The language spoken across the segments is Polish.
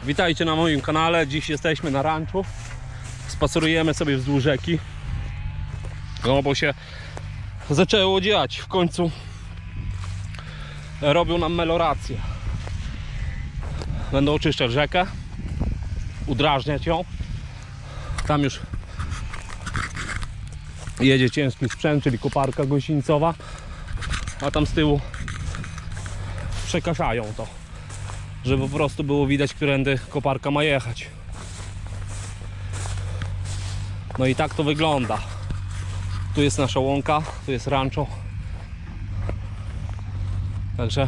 Witajcie na moim kanale. Dziś jesteśmy na ranczu. Spacerujemy sobie wzdłuż rzeki. No bo się zaczęło dziać. W końcu robią nam melorację. Będą oczyszczać rzekę, udrażniać ją. Tam już jedzie ciężki sprzęt, czyli koparka gąsienica, a tam z tyłu przekaszają to, żeby po prostu było widać, którędy koparka ma jechać. No i tak to wygląda. Tu jest nasza łąka, tu jest rancho. Także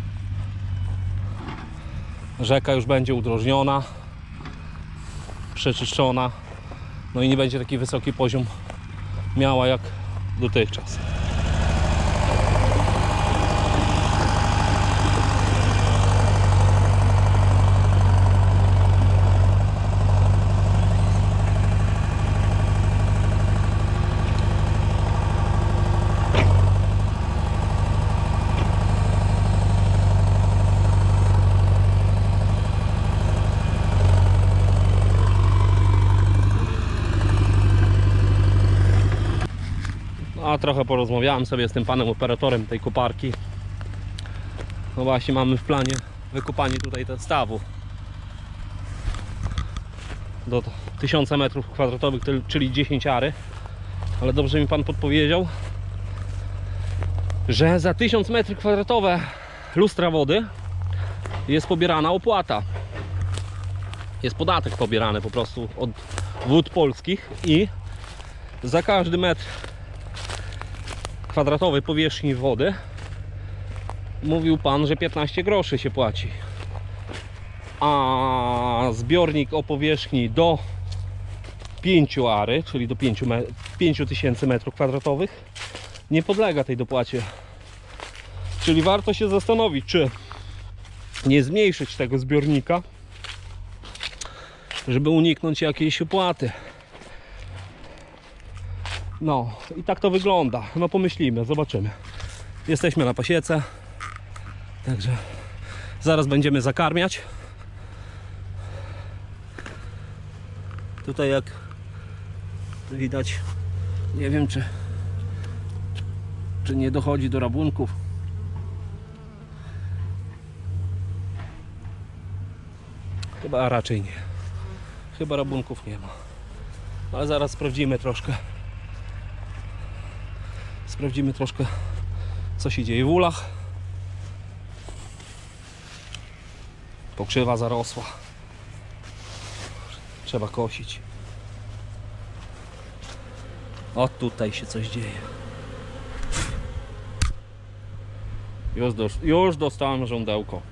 rzeka już będzie udrożniona, przeczyszczona. No i nie będzie taki wysoki poziom miała jak dotychczas. A trochę porozmawiałem sobie z tym panem operatorem tej koparki. No właśnie, mamy w planie wykopanie tutaj stawu do 1000 m2, czyli 10 ary. Ale dobrze mi pan podpowiedział, że za 1000 m2 lustra wody jest pobierana opłata. Jest podatek pobierany po prostu od Wód Polskich i za każdy metr kwadratowej powierzchni wody mówił pan, że 15 groszy się płaci, a zbiornik o powierzchni do 5 ary, czyli do 5000 m2, nie podlega tej dopłacie. Czyli warto się zastanowić, czy nie zmniejszyć tego zbiornika, żeby uniknąć jakiejś opłaty. No i tak to wygląda. No pomyślimy, zobaczymy. Jesteśmy na pasiece, także zaraz będziemy zakarmiać. Tutaj jak widać, nie wiem czy nie dochodzi do rabunków. Chyba raczej nie. Chyba rabunków nie ma. Ale zaraz sprawdzimy troszkę. Sprawdzimy troszkę, co się dzieje w ulach. Pokrzywa zarosła. Trzeba kosić. O, tutaj się coś dzieje. Już dostałem żądełko.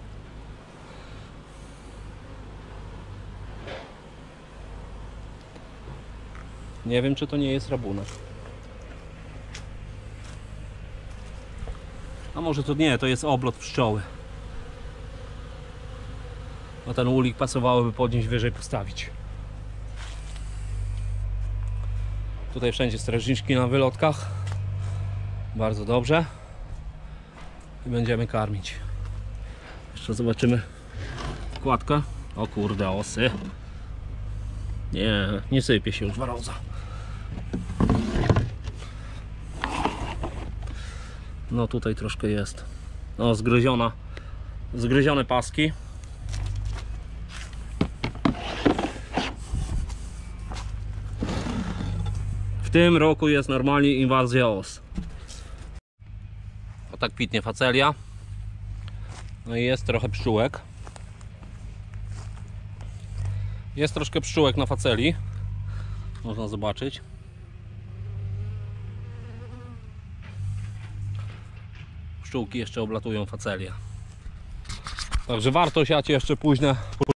Nie wiem, czy to nie jest rabunek. A może to nie, to jest oblot pszczoły. A ten ulik pasowałoby podnieść wyżej, postawić. Tutaj wszędzie strażniczki na wylotkach. Bardzo dobrze. I będziemy karmić. Jeszcze zobaczymy kładkę. O kurde, osy. Nie sypie się już waroza. No tutaj troszkę jest. No, zgryzione paski. W tym roku jest normalnie inwazja os. O, tak kwitnie facelia. No i jest trochę pszczółek. Jest troszkę pszczółek na faceli. Można zobaczyć. Pszczółki jeszcze oblatują facelię. Także warto siać jeszcze późne